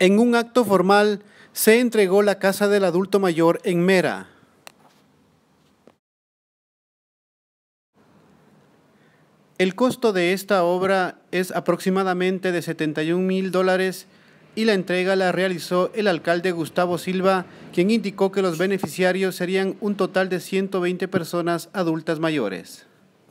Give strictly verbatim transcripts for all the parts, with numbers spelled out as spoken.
En un acto formal se entregó la Casa del Adulto Mayor en Mera. El costo de esta obra es aproximadamente de setenta y un mil dólares y la entrega la realizó el alcalde Gustavo Silva, quien indicó que los beneficiarios serían un total de ciento veinte personas adultas mayores.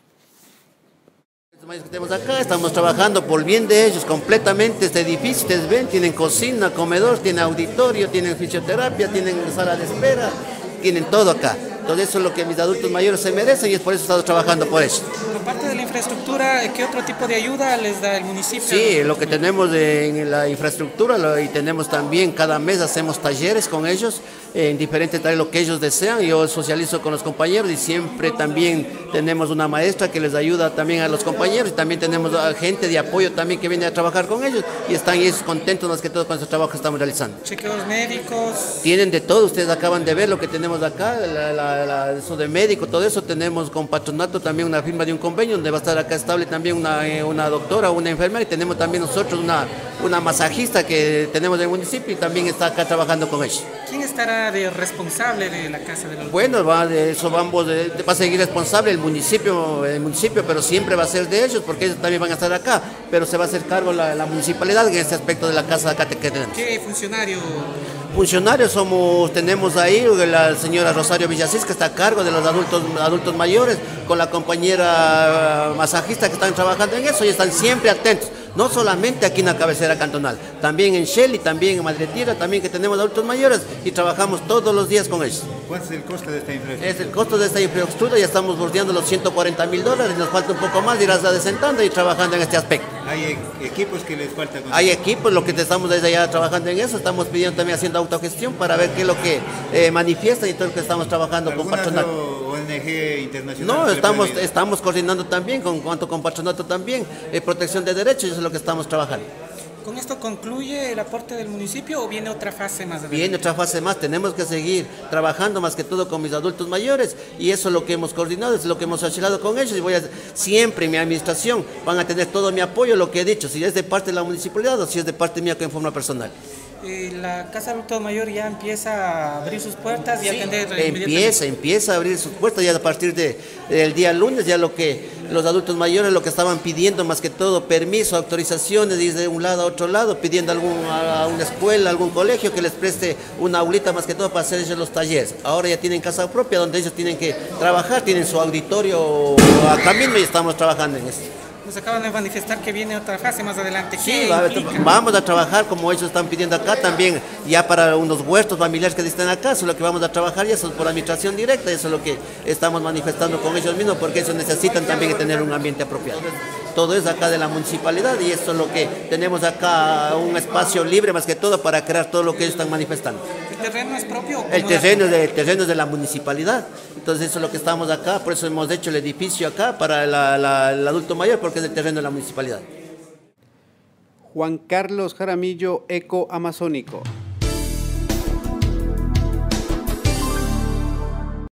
Los mayores que tenemos acá, estamos trabajando por el bien de ellos completamente. Este edificio, ustedes ven, tienen cocina, comedor, tienen auditorio, tienen fisioterapia, tienen sala de espera, tienen todo acá. Entonces eso es lo que mis adultos mayores se merecen y es por eso estamos trabajando por eso. Aparte de la infraestructura, ¿qué otro tipo de ayuda les da el municipio? Sí, lo que tenemos en la infraestructura lo, y tenemos también, cada mes hacemos talleres con ellos, en diferentes talleres, lo que ellos desean. Yo socializo con los compañeros y siempre también tenemos una maestra que les ayuda también a los compañeros y también tenemos gente de apoyo también que viene a trabajar con ellos y están ellos contentos más que todo con ese trabajo que estamos realizando. Chequeos médicos. Tienen de todo, ustedes acaban de ver lo que tenemos acá, la, la, la, eso de médico, todo eso. Tenemos con patronato también una firma de un convenio donde va a estar acá estable también una, una doctora, una enfermera, y tenemos también nosotros una, una masajista que tenemos en el municipio y también está acá trabajando con ellos. ¿Quién estará de responsable de la Casa de los Bueno, va de eso vamos, de, de, va a seguir responsable el municipio, el municipio, pero siempre va a ser de ellos porque ellos también van a estar acá, pero se va a hacer cargo la, la municipalidad en este aspecto de la casa acá que tenemos. ¿Qué funcionario? Funcionarios somos, tenemos ahí la señora Rosario Villasís, que está a cargo de los adultos, adultos mayores, con la compañera masajista que están trabajando en eso y están siempre atentos. No solamente aquí en la cabecera cantonal, también en Shell y también en Madre Tierra, también que tenemos adultos mayores y trabajamos todos los días con ellos. ¿Cuál es el costo de esta infraestructura? Es el costo de esta infraestructura, ya estamos bordeando los ciento cuarenta mil dólares, nos falta un poco más, irás adesentando y trabajando en este aspecto. ¿Hay equipos que les falta? Hay equipos, lo que estamos desde allá trabajando en eso, estamos pidiendo también haciendo autogestión para ver qué es lo que eh, manifiesta y todo lo que estamos trabajando con patronato. O N G internacional? No, estamos, estamos coordinando también con cuanto con patronato también, eh, protección de derechos, eso es lo que estamos trabajando. ¿Con esto concluye el aporte del municipio o viene otra fase más adelante? Viene otra fase más, tenemos que seguir trabajando más que todo con mis adultos mayores y eso es lo que hemos coordinado, es lo que hemos archivado con ellos y voy a, siempre en mi administración van a tener todo mi apoyo, lo que he dicho, si es de parte de la municipalidad o si es de parte mía en forma personal. Eh, la Casa del Adulto Mayor ya empieza a abrir sus puertas y sí, a atender empieza, empieza a abrir sus puertas ya a partir de, del día lunes, ya lo que los adultos mayores lo que estaban pidiendo más que todo, permiso, autorizaciones, y de un lado a otro lado, pidiendo algún, a una escuela, algún colegio que les preste una aulita más que todo para hacer ellos los talleres. Ahora ya tienen casa propia donde ellos tienen que trabajar, tienen su auditorio acá mismo y estamos trabajando en eso. Nos acaban de manifestar que viene otra fase más adelante. Sí, va, vamos a trabajar como ellos están pidiendo acá también, ya para unos huertos familiares que están acá, eso es lo que vamos a trabajar y eso es por administración directa, eso es lo que estamos manifestando con ellos mismos, porque ellos necesitan también tener un ambiente apropiado. Todo es acá de la municipalidad y eso es lo que tenemos acá, un espacio libre más que todo para crear todo lo que ellos están manifestando. ¿El terreno es propio? El terreno, de, el terreno es de la municipalidad, entonces eso es lo que estamos acá, por eso hemos hecho el edificio acá para la, la, el adulto mayor, porque es el terreno de la municipalidad. Juan Carlos Jaramillo, Eco Amazónico.